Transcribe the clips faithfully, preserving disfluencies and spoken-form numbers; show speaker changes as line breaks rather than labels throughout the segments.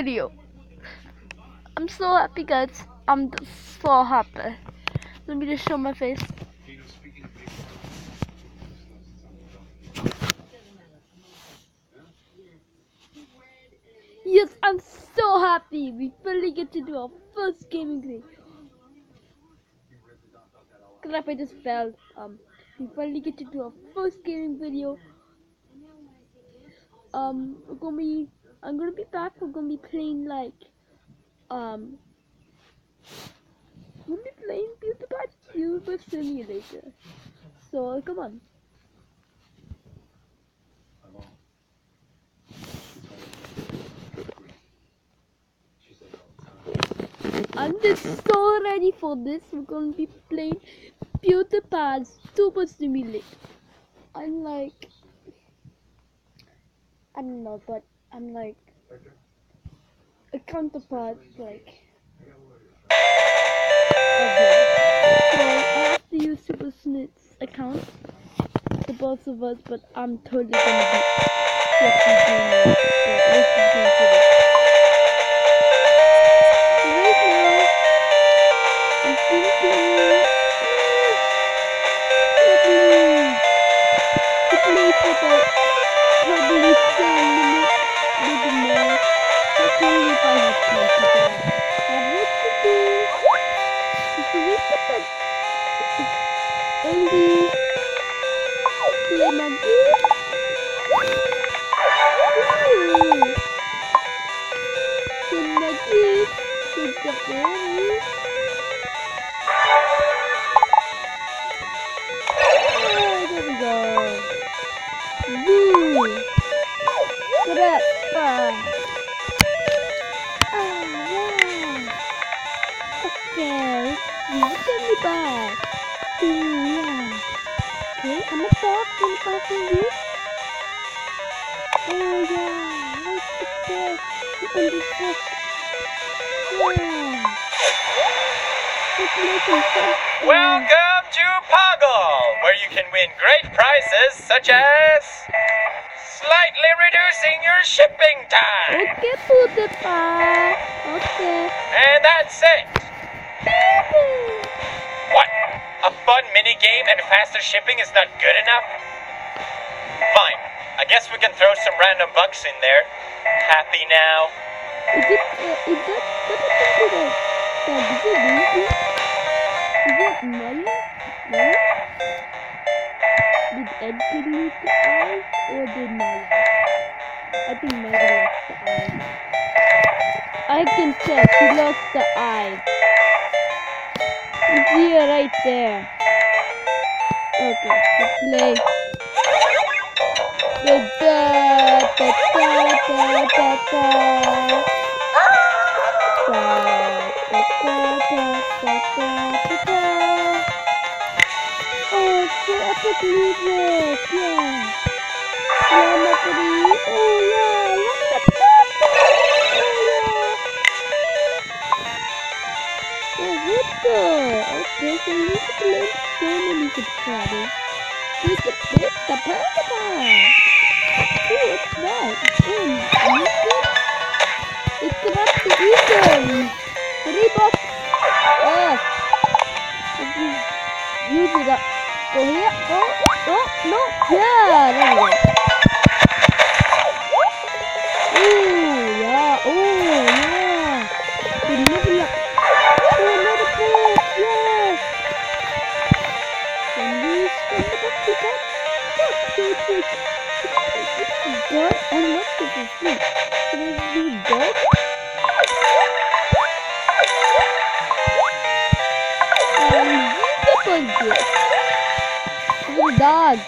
video. I'm so happy, guys. I'm so happy. Let me just show my face. Yes, I'm so happy. We finally get to do our first gaming video. Crap, I just fell. Um, we finally get to do our first gaming video. Um, we're gonna be. I'm gonna be back. We're gonna be playing like. Um, we'll be playing PewDiePie Super Simulator. So come on. I'm just so ready for this. We're gonna be playing PewDiePie Super Simulator. I'm like, I don't know, but I'm like a counterpart, like. Okay. So I have to use Super Snit's account, the both of us, but I'm totally gonna be just be doing it. So let's just go into this. Right now, I'm thinking to play for about probably ten minutes, maybe more. But only if I have time to do. Have what to do. If you wake up at early, play my game. Ooh. Play my game. Wake up early. Oh, there we go. Woo. Get up. Ah. Ah, yeah. Okay. You get me back. Ooh, yeah. Okay, I'm gonna talk. I'm gonna talk to you. Oh, yeah. Nice to talk. You understand? Yeah. Let's make some sense.
Welcome to Poggle, where you can win great prizes such as slightly reducing your shipping time.
Okay, PewDiePie. Okay.
And that's it. What? A fun mini game and faster shipping is not good enough? Fine. I guess we can throw some random bucks in there. Happy now?
Is it, uh, is that, what happened to that? That is it easy? Is it money? No? Did Ed lose the eye? Or did Maya? I think Maya lost the eye. I can check, she lost the eye. It's here, right there. Okay, let's play. Da da da da da da da. Da da da da da da da. Oh, so epic music, yeah. Yeah, Mercury. Oh yeah, look at that. Oh yeah. Oh, what the? Okay, so you can play so many subscribers. We could pick the PewDiePie. Oh, what's that? Oh, music? It's about the Eagle. Three bucks. Yes. Use it up. Go here. Oh, oh, no. Yeah, there we go. Oh, yeah. Oh, yeah. Good level up. Oh, another book. Yes. Can we spend the book we got? Look, so it's like, it's God unlocked it for free. Can I do God? Um, the budget. Little dog.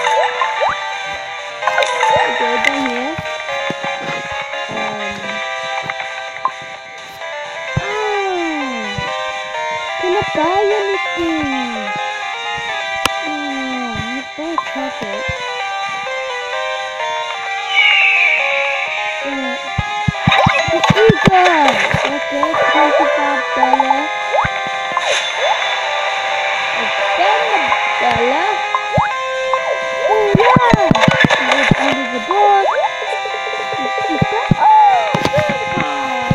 Okay, down here. Um. Ah. Can I buy anything? Oh, you buy a carpet. Uh, the eagle. Okay, twenty-five dollars. Again, the dollar. Oh yeah! Let's under the board. Let's keep that. Oh,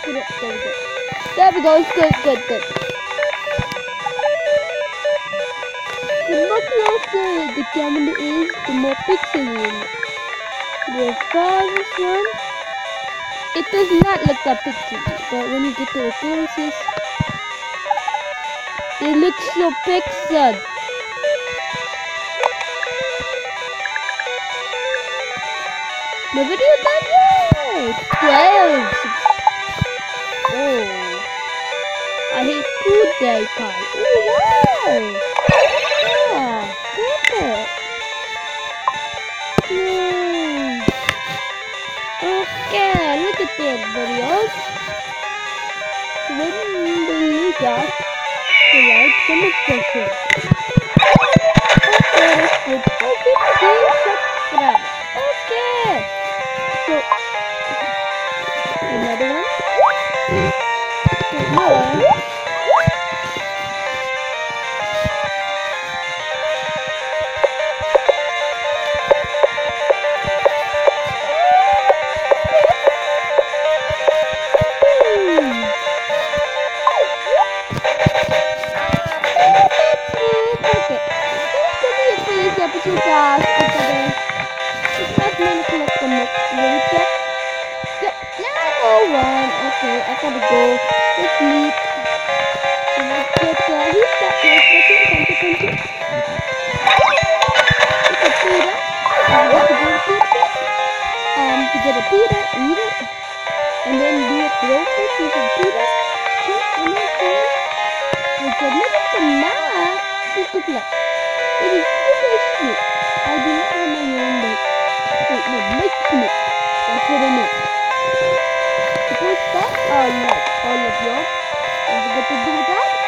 it up. There we go. There we go. It's good, good, good. The more closer the camera is, the more pixely. The farthest one, it does not look that pixely, but when you get to the closest, it looks so pixel. The video done yet! twelve! Oh. I hate food day pie. Oh wow! Yeah, perfect. Yeah. Okay, look at this videos. When do you got to like some expression? Okay, that's good. Oh, fifty subscribers. Okay. So, another one. Another one. Episode guys, today it's not meant to look on the check. Yep, number one. Okay, I gotta go to sleep. Let's get uh, who's that place? What's it? Punch it, punch it. It's a pita. I'm going to go to pizza. Um, to get a pita, eat it, and then do it real quick with a pita. Okay, and then say, I said, look at the map. Look at that. It is super sweet. I do not have my own milk. Wait, no, milk milk. That's what I mean. Suppose that, uh, like all of y'all, don't forget to do that.